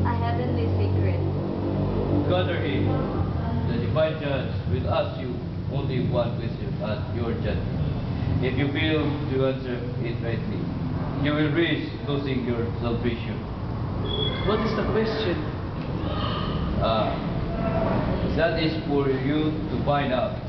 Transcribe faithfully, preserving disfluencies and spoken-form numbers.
a heavenly secret. God or He, the divine judge, will ask you only one question at your judgment. If you fail to answer it rightly, you will risk losing your salvation. What is the question? Uh, that is for you to find out.